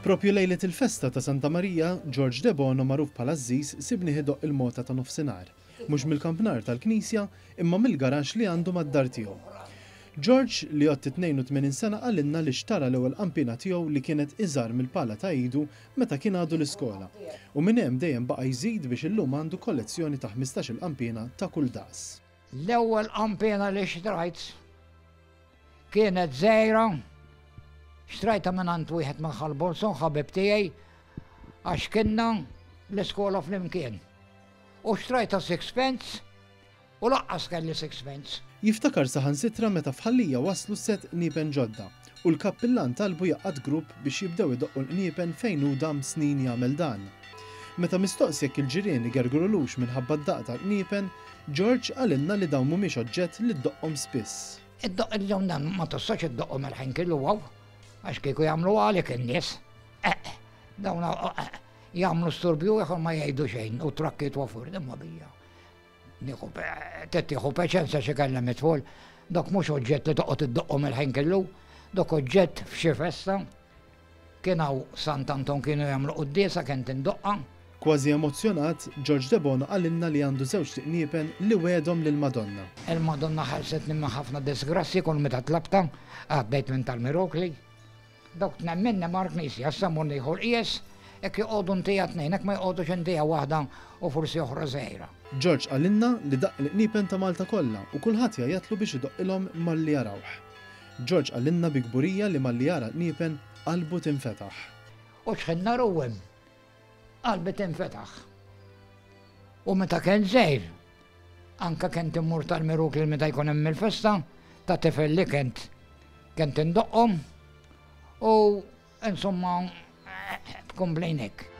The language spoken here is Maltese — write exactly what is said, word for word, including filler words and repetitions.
Propju lejlet il-festa ta' Santa Marija, George De Bono magħruf bħala Żżiż sibni ħidoq il-mota ta' nofsinhar, mhux mill-kampnar tal-Knisja imma mill-garaxx li għandu mad-dar tiegħu. George li għott tnejn u tmienin sena qalilna li xtara l-ewwel qampina tiegħu li kienet iżgħar mill-pala ta' idu meta kien għadu l-iskola. U minn hemm dejjem baqa' jżid biex illum għandu kollezzjoni ta' ħmistax-il qampina ta' kull daqs. L-ewwel qampina li xtrajt kienet żgħira, xtrajta minn għand wieħed minn ħal-Bolson ħabib tiegħi għax kienna l-iskola flimkien. U xtrajta sixpence u laqqas kelli sixpence. Jiftakar saħansitra meta fħallija waslu set niepen ġodda u l-kappillan talbu jaqqad grupp biex jibdew idoqqu l-niepen fejn hu dam snin jagħmel dan. Meta mistoqsi jekk il-ġirien igergrulux minħabba d-daq tal-niepen, George qalilna li dawn mhumiex oġġett li ddoqqhom spiss. Id-doq il-dawn dan ma tissax iddoqqhom il-ħin kellu għaw, għax kieku jagħmlu għalek in-nies. Dawn jagħmlu storbju ieħor ma jgħidu xejn u trakkiet wafur imma bija. Tettieħu peċenza xi kellem it-tfal, dak mhux oġġett li toqgħod iddoqqhom il-ħin kellu, dak oġġett f'xi festa kien hawn Sant Anton kienu jagħmlu quddiesa kien tindoqqa. Kważi emozzjonat, George De Bono qalilna li għandu żewġ tiqniepen li wedhom lill-Madonna. Il-Madonna ħalsetni minn ħafna disgrassi kull meta tlabta, għaddejt minn tal-mirokli. Dawk nemminna mar knisja sammur li jħol qies, hekk joqogħdu ntija tnejn, hekk ma jqogħdux intija waħda u forsi oħra żgħira. George qalilna li daq l-qniepen ta' Malta kollha u kulħadd jgħidlu biex idoqqilhom malli jarawh. George qalilna bi kburija li malli jara l-qniepen qalbu tinfetaħ. U x'ħin naruhom, qalbi tinfetaħ. U meta kien żgħir, anke kien timmur tal-mirukli meta jkun hemm il-festa ta' tifel li kent kien tindoqqhom u insomma tkomplejnek.